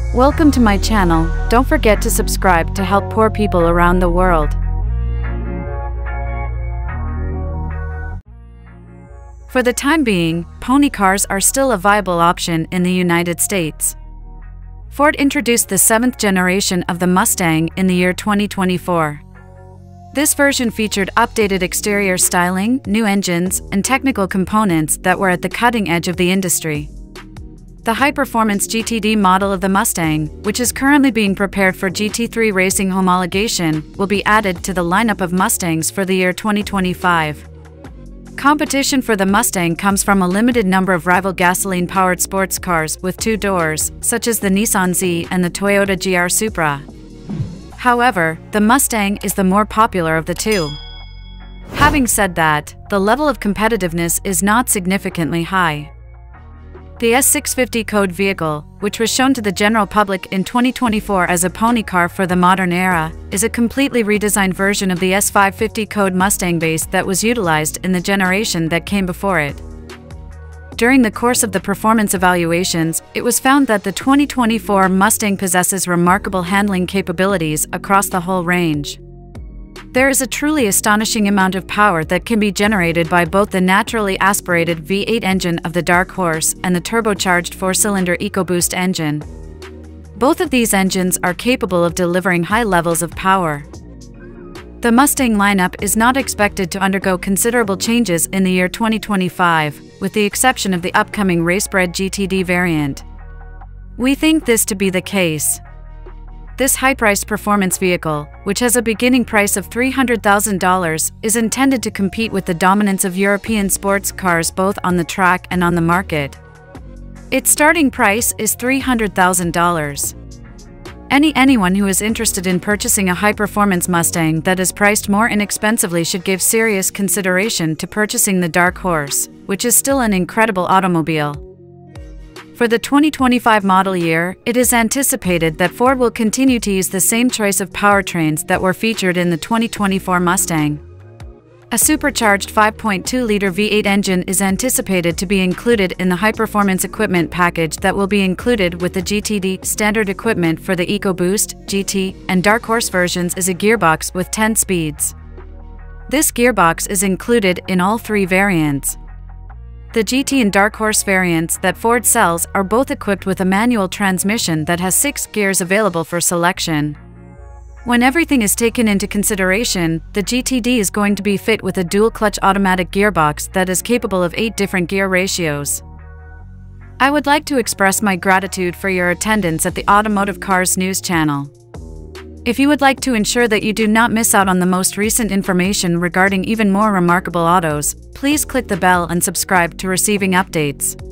Welcome to my channel. Don't forget to subscribe to help poor people around the world. For the time being, pony cars are still a viable option in the United States. Ford introduced the 7th generation of the Mustang in the year 2024. This version featured updated exterior styling, new engines, and technical components that were at the cutting edge of the industry. The high-performance GTD model of the Mustang, which is currently being prepared for GT3 racing homologation, will be added to the lineup of Mustangs for the year 2025. Competition for the Mustang comes from a limited number of rival gasoline-powered sports cars with two doors, such as the Nissan Z and the Toyota GR Supra. However, the Mustang is the more popular of the two. Having said that, the level of competitiveness is not significantly high. The S550-code vehicle, which was shown to the general public in 2024 as a pony car for the modern era, is a completely redesigned version of the S550-code Mustang base that was utilized in the generation that came before it. During the course of the performance evaluations, it was found that the 2024 Mustang possesses remarkable handling capabilities across the whole range. There is a truly astonishing amount of power that can be generated by both the naturally aspirated V8 engine of the Dark Horse and the turbocharged 4-cylinder EcoBoost engine. Both of these engines are capable of delivering high levels of power. The Mustang lineup is not expected to undergo considerable changes in the year 2025, with the exception of the upcoming race-bred GTD variant. We think this to be the case. This high-priced performance vehicle, which has a beginning price of $300,000, is intended to compete with the dominance of European sports cars both on the track and on the market. Its starting price is $300,000. Anyone who is interested in purchasing a high-performance Mustang that is priced more inexpensively should give serious consideration to purchasing the Dark Horse, which is still an incredible automobile. For the 2025 model year, it is anticipated that Ford will continue to use the same choice of powertrains that were featured in the 2024 Mustang. A supercharged 5.2-liter V8 engine is anticipated to be included in the high-performance equipment package that will be included with the GTD standard equipment for the EcoBoost, GT, and Dark Horse versions is a gearbox with 10 speeds. This gearbox is included in all three variants. The GT and Dark Horse variants that Ford sells are both equipped with a manual transmission that has 6 gears available for selection. When everything is taken into consideration, the GTD is going to be fit with a dual-clutch automatic gearbox that is capable of 8 different gear ratios. I would like to express my gratitude for your attendance at the Automotive Cars News channel. If you would like to ensure that you do not miss out on the most recent information regarding even more remarkable autos, please click the bell and subscribe to receiving updates.